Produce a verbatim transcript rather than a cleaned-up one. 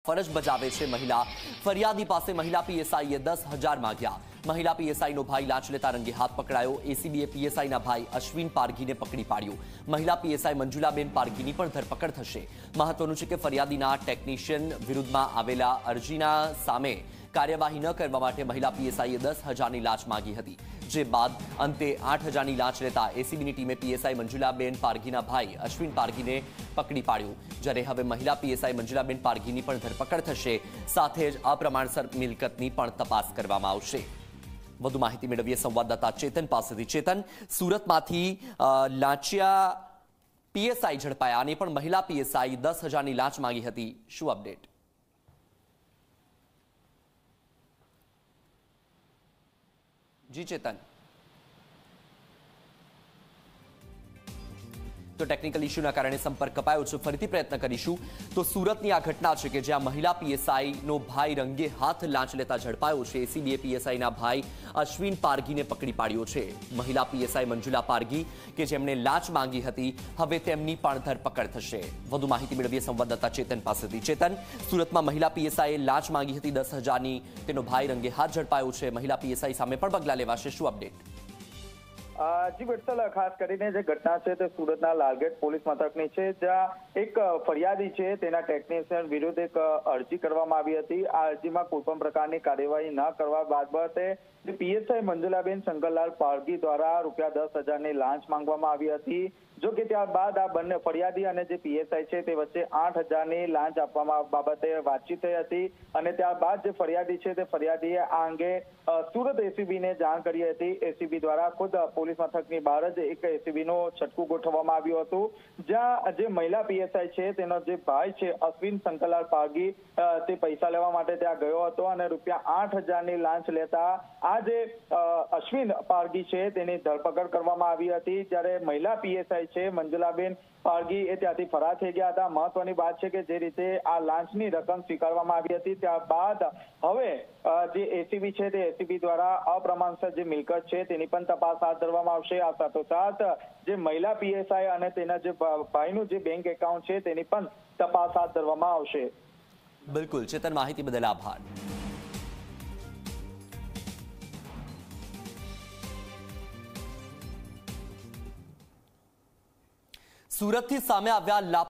ફરજ બજાવે છે મહિલા. ફરિયાદી પાસે મહિલા પીએસઆઈએ દસ હજાર માંગ્યા. મહિલા પીએસઆઈનો ભાઈ લાંચ લેતા રંગે હાથ પકડાયો. એસીબીએ પીએસઆઈના ભાઈ અશ્વિન પારઘીને પકડી પાડ્યો. મહિલા પીએસઆઈ મંજુલાબેન પારઘીની પણ ધરપકડ થશે. મહત્વનું છે કે ફરિયાદીના ટેકનિશિયન વિરુદ્ધમાં આવેલા અરજીના સામે કાર્યવાહી ન કરવા માટે મહિલા પીએસઆઈએ દસ હજારની લાંચ માંગી હતી, જે બાદ અંતે આઠ હજારની લાંચ લેતા એસીબીની ટીમે પીએસઆઈ મંજુલાબેન પારઘીના ભાઈ અશ્વિન પારઘીને પકડી પાડ્યો. જ્યારે હવે મહિલા પીએસઆઈ મંજુલાબેન પારઘીની પણ ધરપકડ થશે. સાથે જ અપ્રમાણસર મિલકતની પણ તપાસ કરવામાં આવશે. વધુ માહિતી મેળવીએ સંવાદદાતા ચેતન પાસેથી. ચેતન, સુરતમાંથી લાંચિયા પીએસઆઈ ઝડપાયા અને પણ મહિલા પીએસઆઈ દસ હજારની લાંચ માંગી હતી. શું અપડેટ? જી ચેતન. તો ટેકનિકલ ઇશ્યુના કારણે સંપર્ક કપાયો છે. ફરીથી પ્રયત્ન કરીશું. તો સુરતની આ ઘટના છે કે જ્યાં મહિલા પીએસઆઈનો ભાઈ રંગે હાથ લાંચ લેતા ઝડપાયો છે. એસીબીએ પીએસઆઈના ભાઈ અશ્વિન પારઘીને પકડી પાડ્યો છે. મહિલા પીએસઆઈ મંજુલા પારઘી કે જેમણે લાંચ માંગી હતી, હવે તેમની પણ ધરપકડ થશે. વધુ માહિતી મેળવીએ સંવાદદાતા ચેતન પાસેથી. ચેતન, સુરતમાં મહિલા પીએસઆઈએ લાંચ માંગી હતી દસ હજારની, તેનો ભાઈ રંગે હાથ ઝડપાયો છે. મહિલા પીએસઆઈ સામે પણ પગલાં લેવાશે. શું અપડેટ? જી વત્સલ, ખાસ કરીને જે ઘટના છે તે સુરતના લાલગેટ પોલીસ મથકની છે, જ્યાં એક ફરિયાદી છે તેના ટેકનિશિયન વિરુદ્ધ એક અરજી કરવામાં આવી હતી. આ અરજીમાં કોઈ પણ પ્રકારની કાર્યવાહી ન કરવા બાબતે પીએસઆઈ મંજુલાબેન શંકરલાલ પારઘી દ્વારા રૂપિયા દસ હજારની લાંચ માંગવામાં આવી હતી. જો કે ત્યારબાદ આ બંને ફરિયાદી અને જે પીએસઆઈ છે તે વચ્ચે આઠ હજારની લાંચ આપવામાં બાબતે વાતચીત થઈ હતી અને ત્યારબાદ જે ફરિયાદી છે તે ફરિયાદીએ આ અંગે સુરત એસીબીને જાણ કરી હતી. એસીબી દ્વારા ખુદ પોલીસ મથકની બહાર જ એક એસીબીનું છટકું ગોઠવવામાં આવ્યું હતું, જ્યાં જે મહિલા પીએસઆઈ છે તેનો જે ભાઈ છે અશ્વિન શંકરલાલ પારઘી તે પૈસા લેવા માટે ત્યાં ગયો હતો અને રૂપિયા આઠ હજારની લાંચ લેતા આ જે અશ્વિન પારઘી છે તેની ધરપકડ કરવામાં આવી હતી. જ્યારે મહિલા પીએસઆઈ છે મંજુલાબેન પારઘી એ ત્યાંથી ફરાર થઈ ગયા હતા. મહત્વની વાત છે કે જે રીતે આ લાંચની રકમ સ્વીકારવામાં આવી હતી, ત્યારબાદ હવે જે એસીબી છે તે એસીબી દ્વારા અપ્રમાણસર જે મિલકત છે તેની પણ તપાસ હાથ ધરવામાં આવશે. આ સાથોસાથ જે મહિલા પીએસઆઈ અને તેના જે ભાઈનું જે બેંક એકાઉન્ટ છે તેની પણ તપાસ હાથ ધરવામાં આવશે. બિલકુલ ચેતન, માહિતી બદલ આભાર. સુરતથી સામે આવ્યા